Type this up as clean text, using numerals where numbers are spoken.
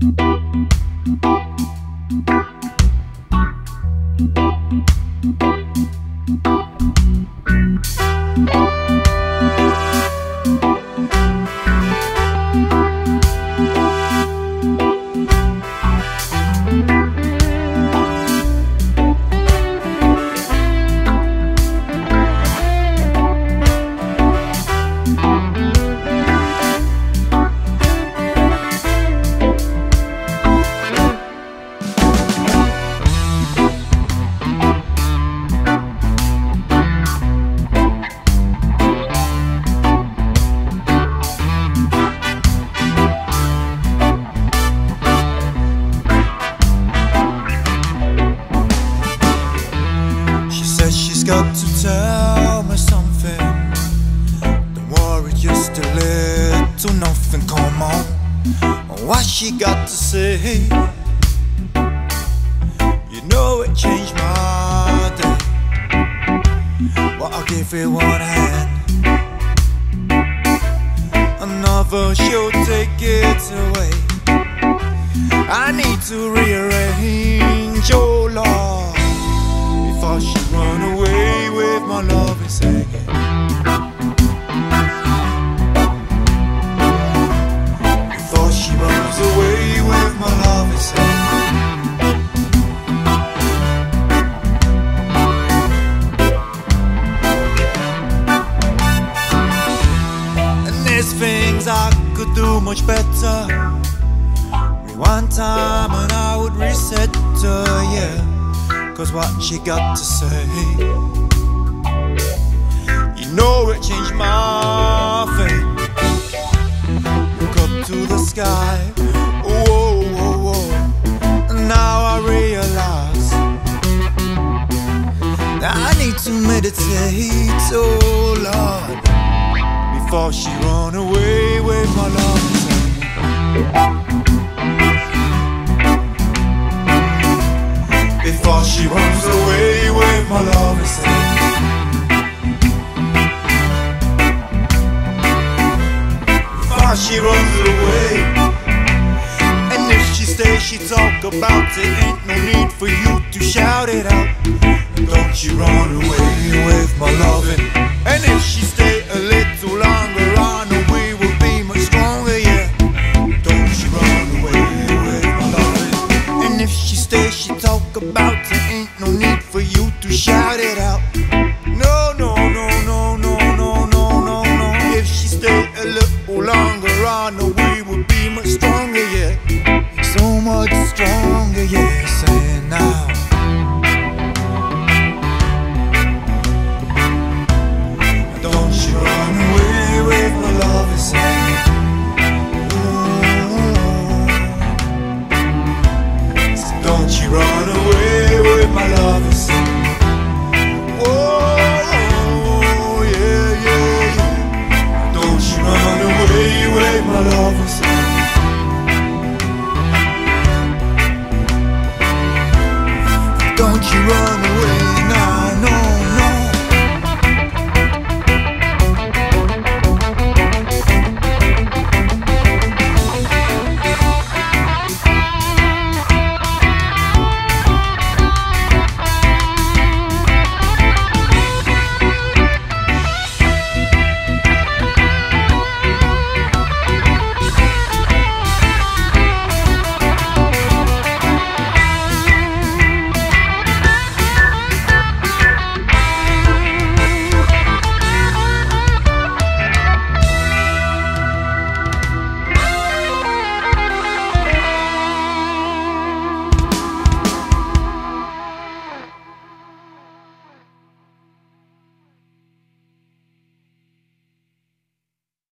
Got to tell me something. Don't worry, just a little nothing. Come on, what she got to say? You know it changed my day. Well, I'll give it one hand, another she'll take it away. I need to rearrange, oh Lord, before she run away with my love and singing. Before she runs away with my love and singing. And there's things I could do much better. Rewind time and I would reset her, yeah. Cause what she got to say, you know it changed my fate. Look up to the sky, whoa, whoa, whoa. And now I realize that I need to meditate, oh Lord, before she run away with my love. Before she runs away with my love and singing. Before she runs away. And if she stays, she talk about it. Ain't no need for you to shout it out. Don't you run away with my loving. And if she stay a little longer on, we will be much stronger, yeah. Don't you run away with my loving. And if she stay, she talk about it, ain't no need for you to shout it out. No, no, no, no, no, no, no, no, no. If she stay a little longer on, we will be much stronger, yeah. So much stronger, yeah. Saying now, don't you run away with my love and singing. Don't you run away with my love and sing. Oh, yeah, yeah, yeah. Don't you run away with my love and sing. Don't you run